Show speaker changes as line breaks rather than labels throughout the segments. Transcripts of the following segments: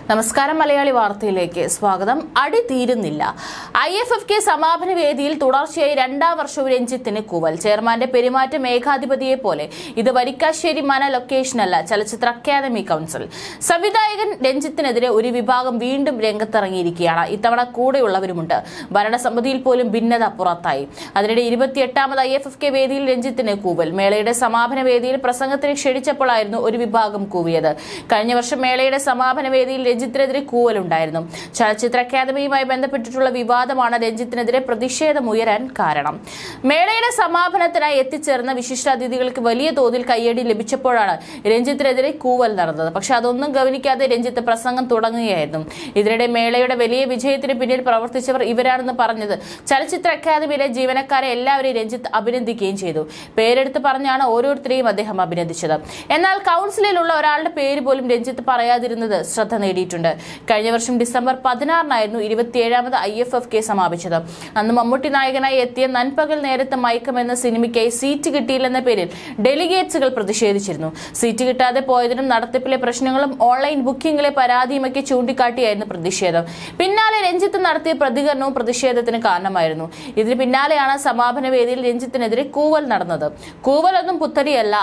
നമസ്കാരം മലയാളി വാർത്തയിലേക്ക് സ്വാഗതം. അടി തീരുന്നില്ല. IFFK സമാപന വേദിയിൽ തുടർച്ചയായി രണ്ടാം വർഷവും രഞ്ജിത്തിന് കൂവൽ. ചെയർമാന്റെ പെരുമാറ്റം ഏകാധിപതിയെ പോലെ. ഇത് വരിക്കാശ്ശേരി മന ലൊക്കേഷനല്ല, ചലച്ചിത്ര അക്കാദമി കൗൺസിൽ. സംവിധായകൻ രഞ്ജിത്തിനെതിരെ ഒരു വിഭാഗം വീണ്ടും രംഗത്തിറങ്ങിയിരിക്കുകയാണ്. ഇത്തവണ കൂടെയുള്ളവരുമുണ്ട്. ഭരണസമിതിയിൽ പോലും ഭിന്നത പുറത്തായി. അതിനിടെ 28ാമത് IFFK വേദിയിൽ രഞ്ജിത്തിന് കൂവൽ. മേളയുടെ സമാപന വേദിയിൽ പ്രസംഗത്തിന് ക്ഷണിച്ചപ്പോഴായിരുന്നു ഒരു വിഭാഗം കൂവിയത്. കഴിഞ്ഞ വർഷം മേളയുടെ സമാപന വേദിയിൽ രഞ്ജിത്തിനെതിരെ കൂവലുണ്ടായിരുന്നു. ചലച്ചിത്ര അക്കാദമിയുമായി ബന്ധപ്പെട്ടിട്ടുള്ള വിവാദമാണ് രഞ്ജിത്തിനെതിരെ പ്രതിഷേധമുയരാൻ കാരണം. മേളയുടെ സമാപനത്തിനായി എത്തിച്ചേർന്ന വിശിഷ്ടാതിഥികൾക്ക് വലിയ തോതിൽ കയ്യടി ലഭിച്ചപ്പോഴാണ് രഞ്ജിത്തിനെതിരെ കൂവൽ നടന്നത്. പക്ഷെ അതൊന്നും ഗവനിക്കാതെ രഞ്ജിത്ത് പ്രസംഗം തുടങ്ങുകയായിരുന്നു. ഇതിനിടെ മേളയുടെ വലിയ വിജയത്തിന് പിന്നിൽ പ്രവർത്തിച്ചവർ ഇവരാണെന്ന് പറഞ്ഞത് ചലച്ചിത്ര അക്കാദമിയിലെ ജീവനക്കാരെ എല്ലാവരെയും രഞ്ജിത്ത് അഭിനന്ദിക്കുകയും ചെയ്തു. പേരെടുത്ത് പറഞ്ഞാണ് ഓരോരുത്തരെയും അദ്ദേഹം അഭിനന്ദിച്ചത്. എന്നാൽ കൗൺസിലിലുള്ള ഒരാളുടെ പേര് പോലും രഞ്ജിത്ത് പറയാതിരുന്നത് ശ്രദ്ധ നേടിയിട്ടുണ്ട്. കഴിഞ്ഞ വർഷം ഡിസംബർ 16-നായിരുന്നു 27ാമത് IFFK സമാപിച്ചത്. അന്ന് മമ്മൂട്ടി നായകനായി എത്തിയ നൻപകൽ നേരത്തെ മയക്കം എന്ന സിനിമയ്ക്കായി സീറ്റ് കിട്ടിയില്ലെന്ന പേരിൽ ഡെലിഗേറ്റ്സുകൾ പ്രതിഷേധിച്ചിരുന്നു. സീറ്റ് കിട്ടാതെ പോയതിനും നടത്തിപ്പിലെ പ്രശ്നങ്ങളും ഓൺലൈൻ ബുക്കിംഗിലെ പരാതിയുമൊക്കെ ചൂണ്ടിക്കാട്ടിയായിരുന്നു പ്രതിഷേധം. പിന്നാലെ രഞ്ജിത്ത് നടത്തിയ പ്രതികരണവും പ്രതിഷേധത്തിന് കാരണമായിരുന്നു. ഇതിന് പിന്നാലെയാണ് സമാപന വേദിയിൽ രഞ്ജിത്തിനെതിരെ കൂവൽ നടന്നത്. കൂവലൊന്നും പുത്തരിയല്ല.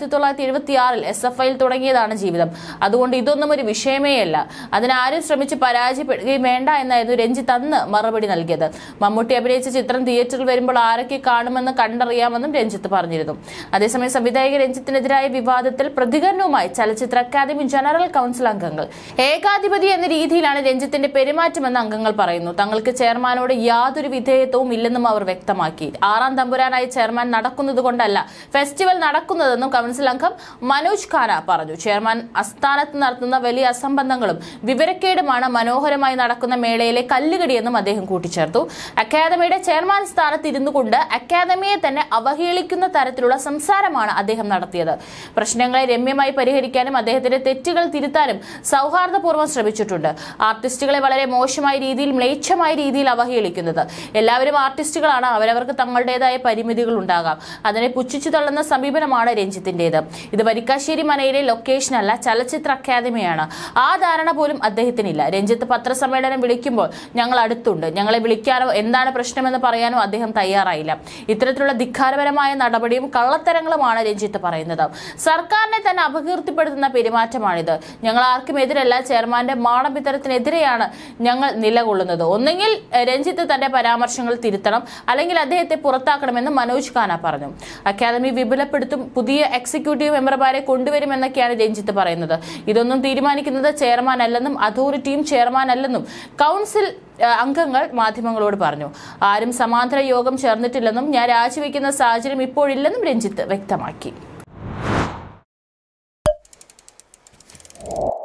1976-ൽ SFIയിൽ തുടങ്ങിയതാണ് ജീവിതം. അതുകൊണ്ട് ഇതൊന്നും ഒരു വിഷയമേ അല്ല. അതിനാരും ശ്രമിച്ച് പരാജയപ്പെടുകയും വേണ്ട എന്നായിരുന്നു രഞ്ജിത്ത് അന്ന് മറുപടി നൽകിയത്. മമ്മൂട്ടി അഭിനയിച്ച ചിത്രം തിയേറ്ററിൽ വരുമ്പോൾ ആരൊക്കെ കാണുമെന്ന് കണ്ടറിയാമെന്നും രഞ്ജിത്ത് പറഞ്ഞിരുന്നു. അതേസമയം സംവിധായക രഞ്ജിത്തിനെതിരായ വിവാദത്തിൽ പ്രതികരണവുമായി ചലച്ചിത്ര അക്കാദമി ജനറൽ കൗൺസിൽ അംഗങ്ങൾ. ഏകാധിപതി എന്ന രീതിയിലാണ് രഞ്ജിത്തിന്റെ പെരുമാറ്റമെന്ന് അംഗങ്ങൾ പറയുന്നു. തങ്ങൾക്ക് ചെയർമാനോട് യാതൊരു വിധേയത്വവും ഇല്ലെന്നും അവർ വ്യക്തമാക്കി. 6ാം തമ്പുരാനായി ചെയർമാൻ നടക്കുന്നത് കൊണ്ടല്ല ഫെസ്റ്റിവൽ നടക്കുന്നതെന്നും കൗൺസിൽ അംഗം മനോജ് ഖാന പറഞ്ഞു. ചെയർമാൻ ആസ്ഥാനത്ത് നടത്തുന്ന വലിയ അസംബന്ധങ്ങളും വിവരക്കേടുമാണ് മനോഹരമായി നടക്കുന്ന മേളയിലെ കല്ലുകടിയെന്നും അദ്ദേഹം കൂട്ടിച്ചേർത്തു. അക്കാദമിയുടെ ചെയർമാൻ സ്ഥാനത്ത് ഇരുന്നു കൊണ്ട് അക്കാദമിയെ തന്നെ അവഹേളിക്കുന്ന തരത്തിലുള്ള സംസാരമാണ് അദ്ദേഹം നടത്തിയത്. പ്രശ്നങ്ങളെ രമ്യമായി പരിഹരിക്കാനും അദ്ദേഹത്തിന്റെ തെറ്റുകൾ തിരുത്താനും സൗഹാർദ്ദപൂർവ്വം ശ്രമിച്ചിട്ടുണ്ട്. ആർട്ടിസ്റ്റുകളെ വളരെ മോശമായ രീതിയിൽ, മ്ലേച്ഛമായ രീതിയിൽ അവഹേളിക്കുന്നത്. എല്ലാവരും ആർട്ടിസ്റ്റുകളാണ്. അവരവർക്ക് തങ്ങളുടേതായ പരിമിതികൾ ഉണ്ടാകാം. അതിനെ പുച്ഛിച്ചു തള്ളുന്ന സമീപനമാണ് രഞ്ജിത്തിന്റേത്. ഇത് വരിക്കാശ്ശേരി മനയിലെ ലൊക്കേഷനല്ല, ചലച്ചിത്ര അക്കാദമിയാണ്. ആ ധാരണ പോലും അദ്ദേഹത്തിനില്ല. രഞ്ജിത്ത് പത്രസമ്മേളനം വിളിക്കുമ്പോൾ ഞങ്ങൾ അടുത്തുണ്ട്, ഞങ്ങളെ വിളിക്കാനോ എന്താണ് പ്രശ്നമെന്ന് പറയാനോ അദ്ദേഹം തയ്യാറായില്ല. ഇത്തരത്തിലുള്ള ധിക്കാരപരമായ നടപടിയും കള്ളത്തരങ്ങളുമാണ് രഞ്ജിത്ത് പറയുന്നത്. സർക്കാരിനെ തന്നെ അപകീർത്തിപ്പെടുത്തുന്ന പെരുമാറ്റമാണിത്. ഞങ്ങൾ ആർക്കും എതിരല്ല. ചെയർമാന്റെ മാടമ്പിത്തരത്തിനെതിരെയാണ് ഞങ്ങൾ നിലകൊള്ളുന്നത്. ഒന്നെങ്കിൽ രഞ്ജിത്ത് തന്റെ പരാമർശങ്ങൾ തിരുത്തണം, അല്ലെങ്കിൽ അദ്ദേഹത്തെ പുറത്താക്കണമെന്ന് മനോജ് ഖാന പറഞ്ഞു. അക്കാദമി വിപുലപ്പെടുത്തും, പുതിയ എക്സിക്യൂട്ടീവ് മെമ്പർമാരെ കൊണ്ടുവരുമെന്നൊക്കെയാണ് രഞ്ജിത്ത് പറയുന്നത്. ഇതൊന്നും തീരുമാനിക്കുന്നത് ചെയർമാൻ അല്ലെന്നും അതോറിറ്റിയും ചെയർമാൻ അല്ലെന്നും കൗൺസിൽ അംഗങ്ങൾ മാധ്യമങ്ങളോട് പറഞ്ഞു. ആരും സമാന്തര യോഗം ചേർന്നിട്ടില്ലെന്നും ഞാൻ രാജിവെക്കുന്ന സാഹചര്യം ഇപ്പോഴില്ലെന്നും രഞ്ജിത്ത് വ്യക്തമാക്കി.